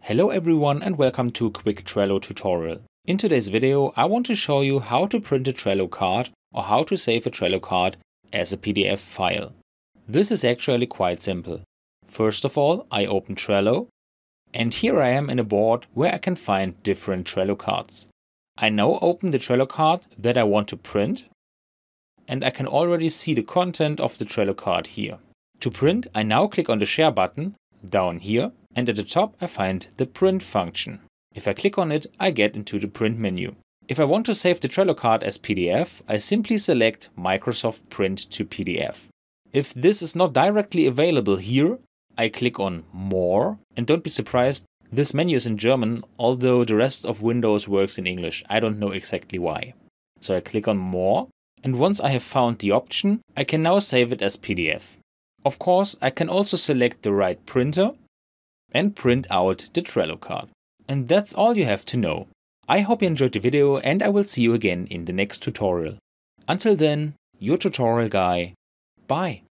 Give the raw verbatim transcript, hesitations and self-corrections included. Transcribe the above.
Hello everyone and welcome to a quick Trello tutorial. In today's video I want to show you how to print a Trello card or how to save a Trello card as a P D F file. This is actually quite simple. First of all, I open Trello and here I am in a board where I can find different Trello cards. I now open the Trello card that I want to print and I can already see the content of the Trello card here. To print, I now click on the Share button down here and at the top I find the Print function. If I click on it, I get into the Print menu. If I want to save the Trello card as P D F, I simply select Microsoft Print to P D F. If this is not directly available here, I click on More, and don't be surprised, this menu is in German, although the rest of Windows works in English. I don't know exactly why. So I click on More, and once I have found the option, I can now save it as P D F. Of course, I can also select the right printer and print out the Trello card. And that's all you have to know. I hope you enjoyed the video and I will see you again in the next tutorial. Until then, your tutorial guy. Bye.